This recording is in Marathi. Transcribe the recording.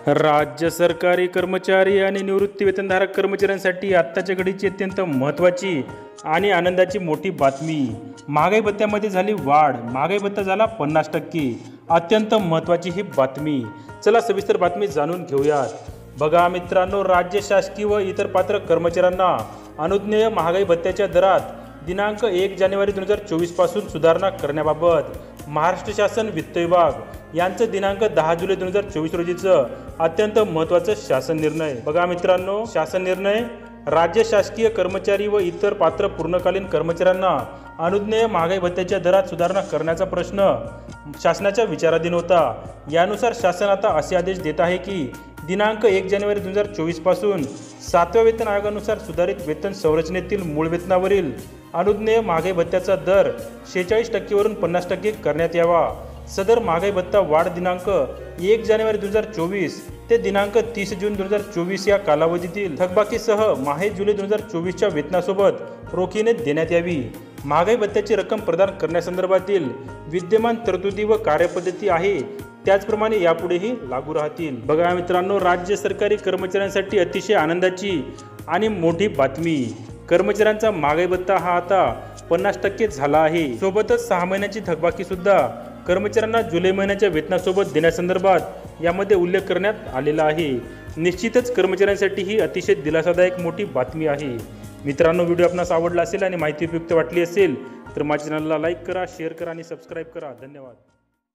राज्य सरकारी कर्मचारी आणि निवृत्ती वेतनधारक कर्मचाऱ्यांसाठी आत्ताच्या घडीची अत्यंत महत्त्वाची आणि आनंदाची मोठी बातमी. महागाई भत्त्यामध्ये झाली वाढ. महागाई भत्ता झाला 50%. अत्यंत महत्त्वाची ही बातमी. चला सविस्तर बातमी जाणून घेऊयात. बघा मित्रांनो, राज्य शासकीय व इतर पात्र कर्मचाऱ्यांना अनुज्ञेय महागाई भत्त्याच्या दरात दिनांक 1 जानेवारी 2024 पासून सुधारणा करण्याबाबत महाराष्ट्र शासन वित्त विभाग यांचं दिनांक 10 जुलै 2024 रोजीचं अत्यंत महत्त्वाचं शासन निर्णय. बघा मित्रांनो, शासन निर्णय राज्य शासकीय कर्मचारी व इतर पात्र पूर्णकालीन कर्मचाऱ्यांना अनुज्ञेय महागाई भत्त्याच्या दरात सुधारणा करण्याचा प्रश्न शासनाच्या विचाराधीन होता. यानुसार शासन आता असे आदेश देत आहे की दिनांक 1 जानेवारी 2024 पासून 7व्या वेतन आयोगानुसार सुधारित वेतन संरचनेतील मूळ वेतनावरील अनुज्ञेय महागाई भत्त्याचा दर 46% वरून 50% करण्यात यावा. सदर महागाई भत्ता वाढ दिनांक 1 जानेवारी 2024 ते दिनांक 30 जून 2024 या कालावधीतील थकबाकीसह माहे जुलै 2024च्या वेतनासोबत रोखीने देण्यात यावी. महागाई भत्त्याची रक्कम प्रदान करण्यासंदर्भातील विद्यमान तरतुदी व कार्यपद्धती आहे त्याचप्रमाणे यापुढेही लागू राहतील. बघा मित्रांनो, राज्य सरकारी कर्मचाऱ्यांसाठी अतिशय आनंदाची आणि मोठी बातमी. कर्मचाऱ्यांचा महागाई भत्ता हा आता 50% झाला आहे. सोबतच 6 महिन्याची थकबाकी सुद्धा कर्मचाऱ्यांना जुलै महिन्याच्या वेतनासोबत देण्यासंदर्भात यामध्ये उल्लेख करण्यात आलेला आहे. निश्चितच कर्मचाऱ्यांसाठी ही अतिशय दिलासादायक मोठी बातमी आहे. मित्रांनो, व्हिडिओ आपणास आवडला असेल आणि माहिती उपयुक्त वाटली असेल तर माझ्या चॅनलला लाईक करा, शेअर करा आणि सबस्क्राईब करा. धन्यवाद.